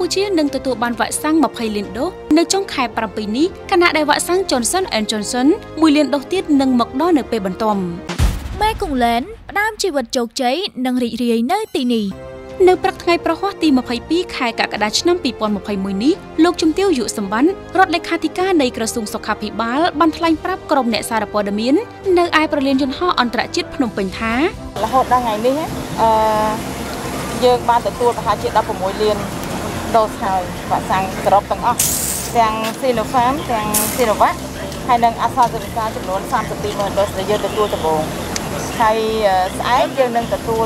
កម្ពុជានឹងទទួលបានវ៉ាក់សាំង20 លានដូសនៅចុងខែ7នេះខណៈដែលវ៉ាក់សាំង Johnson & Johnson 1 លានដូសទៀតនឹងមកដល់នៅពេលបន្ទាប់ម៉ែកុងឡែនផ្ដើមជីវិតជោគជ័យនិងរីករាយនៅទីនេះនៅព្រឹកថ្ងៃប្រហ័សទី22ខែកក្កដាឆ្នាំ2021នេះលោកជំទាវ យុសម្បានរដ្ឋលេខាធិការនៃក្រសួងសុខាភិបាលបានថ្លែងប្រាប់ក្រុមអ្នកសារព័ត៌មាននៅឯប្រលានយន្តហោះអន្តរជាតិភ្នំពេញថារហូតដល់ថ្ងៃនេះយើងបានទទួលប្រហែលជា16 លានដូសហើយវ៉ាក់សាំងសរុបទាំងអស់ទាំង Sinopharm ទាំង Sinovac ហើយនិង AstraZeneca ចំនួន32 ម៉ឺនដូសដែលយើងទទួលដំបូងហើយស្អែកយើងនឹងទទួល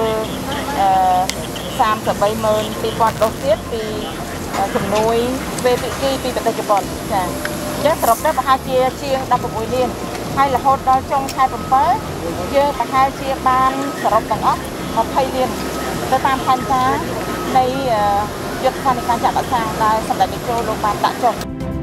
33ម៉ឺន 2000 ដូសទៀតពីជំនួយវេទិគីពីប្រទេសជប៉ុនចា៎អញ្ចឹងសរុបទៅប្រហែលជាជាង16 លានហើយរហូតដល់ចុងខែ7យើងប្រហែលជាបានសរុបទាំងអស់20 លានទៅតាមផែនការនៃយុទ្ធសាស្ត្រនៃការចាក់វ៉ាក់សាំងដែលសម្ដេចនាយកលោកបានដាក់ចុះ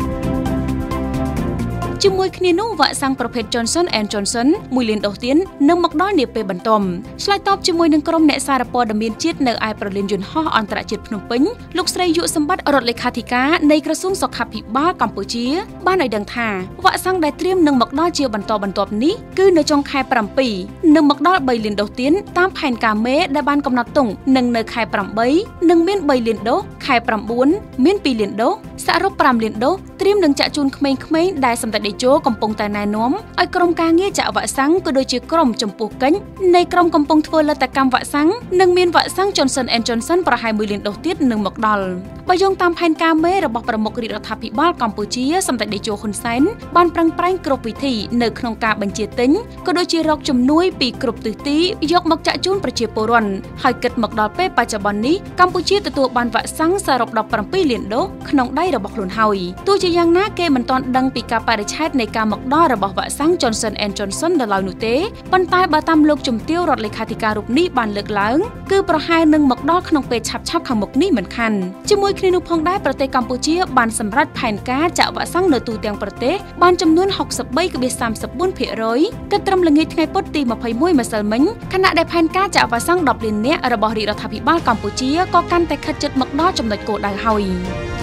ជាមួយគ្នានោះវ៉ាក់សាំងប្រភេទ Johnson & Johnson 1 លានដូសទៀតនឹងមកដល់នាពេលបន្ទាប់ឆ្លើយតបជាមួយនឹងក្រុមអ្នកសារព័ត៌មានជាតិនៅឯប្រលានយន្តហោះអន្តរជាតិភ្នំពេញលោកស្រីយុសម្បត្តិរដ្ឋលេខាធិការនៃក្រសួងសុខាភិបាលកម្ពុជាបានឲ្យដឹងថាវ៉ាក់សាំងដែលត្រៀមនឹងមកដល់ជាបន្តបន្ទាប់នេះគឺនៅចុងខែ7នឹងមកដល់3 លានដូសទៀតតាមផែនការមេដែលបានកំណត់ទុកនិងនៅខែ8នឹងមាន3 លានដូសខែ9មាន2 លានដូសសរុប5 លានដូសត្រៀមនឹងចាក់ជូនក្មេងៗដែលសម្ដេចនាយកកំពុងតែណែនាំឲ្យក្រុមការងារចាក់វ៉ាក់សាំងក៏ដូចជាក្រុមចំពោះកិច្ចនៃក្រុមកំពុងធ្វើលទ្ធកម្មវ៉ាក់សាំងនិងមានវ៉ាក់សាំង Johnson & Johnson ប្រហែល1 លានដូសទៀតនឹងមកដល់បើយោងតាមផែនការមេរបស់ប្រមុខរាជរដ្ឋាភិបាលកម្ពុជាសម្ដេចនាយកហ៊ុនសែនបានប្រឹងប្រែងគ្រប់វិធីនៅក្នុងការបញ្ជាទិញក៏ដូចជារកជំនួយពីគ្រប់ទិសទីយកមកចាក់ជូនប្រជាពលរដ្ឋហើយគិតមកដល់ពេលបច្ចុប្បន្ននេះកម្ពុជាទទួលបានវ៉ាក់សាំងសរុប17 លានដូសក្នុងដៃរបស់ខ្លួនហើយទោះជាយ៉ាងណាគេមិនទាន់ដឹងពីការបរិច្ឆេទនៃការមកដល់របស់វ៉ាក់សាំង Johnson & Johnson ដល់ឡើយនោះទេប៉ុន្តែបើតាមលោកជំទាវរដ្ឋលេខាធិការរូបនេះបានលើកឡើងគឺប្រហែលនឹងមកដល់ក្នុងពេលឆាប់ៗខាងមុខនេះមិនខានជាមួយគ្នានោះផងដែរប្រទេសកម្ពុជាបានសម្រេចផែនការចាក់វ៉ាក់សាំងនៅទូទាំងប្រទេសបានចំនួន 63.34% គិតត្រឹមល្ងាចថ្ងៃពុធទី21ម្សិលមិញខណៈដែលផែនការចាក់វ៉ាក់សាំង10 លាននាក់របស់រាជរដ្ឋាភិបាលកម្ពុជាក៏កាន់តែខិតជិតមកដល់ចំណុចគោលដៅហើយ